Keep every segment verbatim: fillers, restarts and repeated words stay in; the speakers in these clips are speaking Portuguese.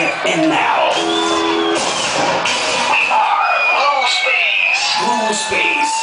And now, we are Blue Space. Blue Space.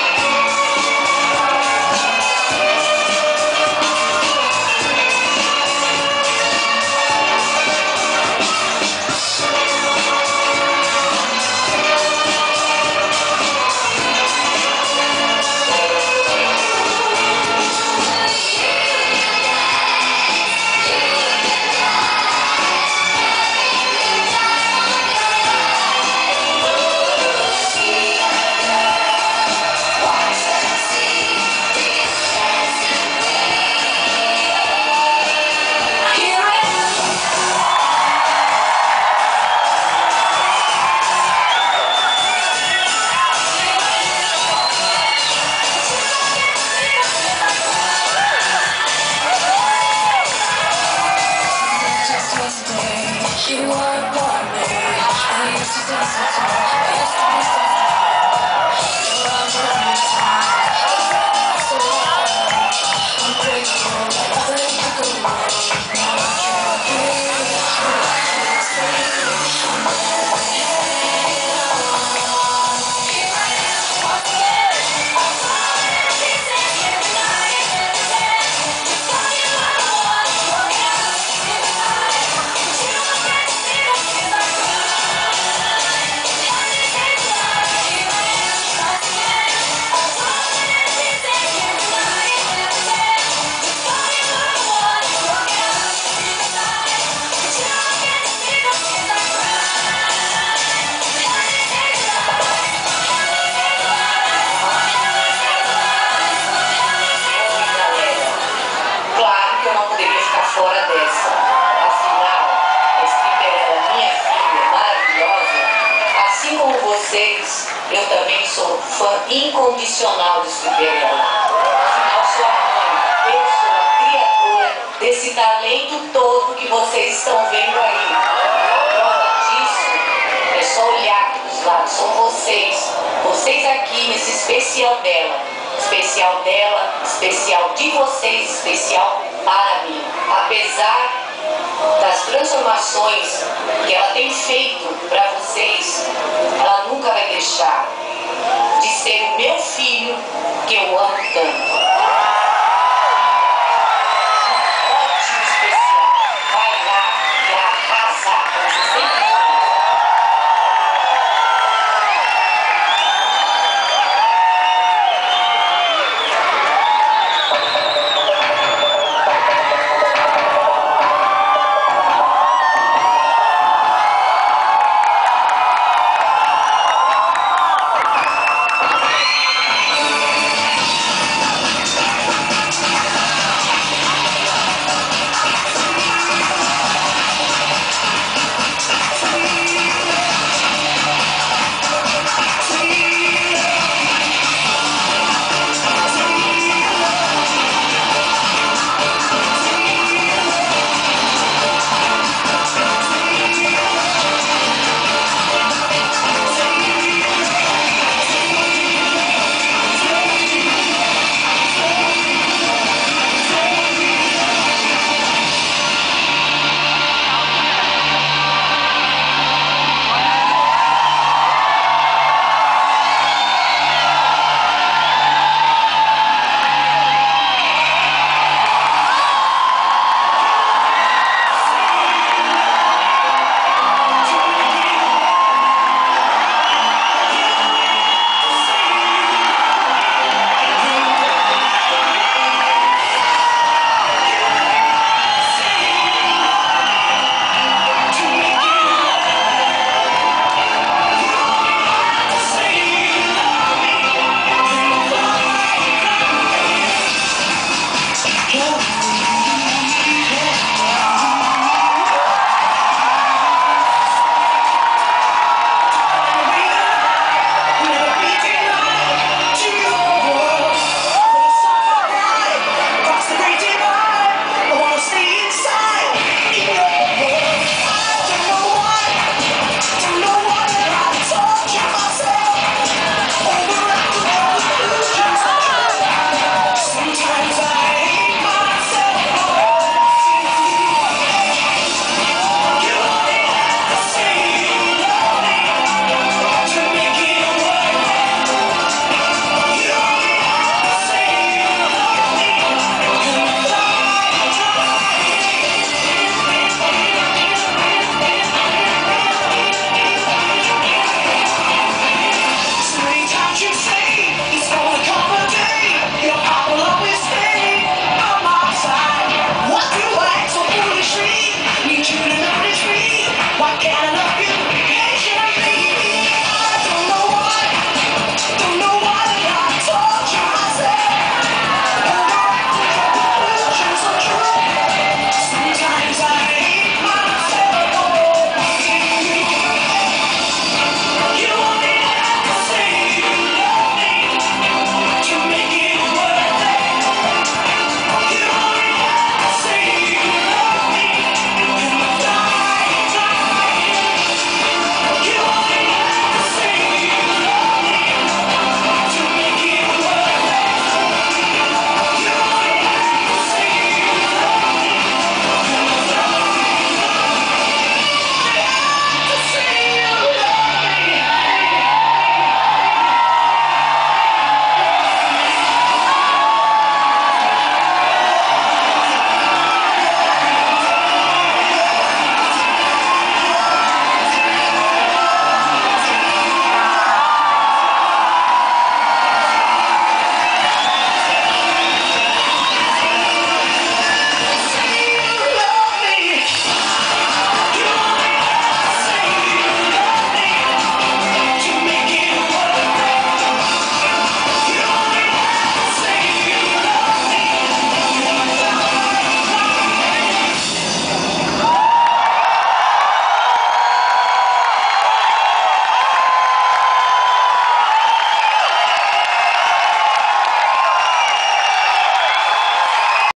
You are born me. I used to dance with you. I used to be so fine. You are born me. So I'm grateful. I let you go. Now I can't breathe. I can't stay. I'm never hanging on. Here I am once again. I'm falling in pieces every night, every day. You tell me what I want. Walk out in the night. But you don't get to see the feels I cry. How do you take the light? Here I am once again. I'm falling in pieces every night, every day. You tell me what I want. Walk out in the night. But you don't get to see the feels I cry. How do you take the light? How do you take the light? How do you take the light? Claro que eu não poderia ficar fora dessa. Afinal, a stripper era minha filha, maravilhosa. Assim como vocês, eu também sou fã incondicional de Stripperella. Afinal, sou a mãe, eu sou a criadora desse talento todo que vocês estão vendo aí. A prova disso é só olhar aqui dos lados, são vocês. Vocês aqui nesse especial dela. Especial dela, especial de vocês, especial para mim. Apesar das transformações que ela tem feito para vocês, ela nunca vai deixar de ser o meu filho que eu amo tanto.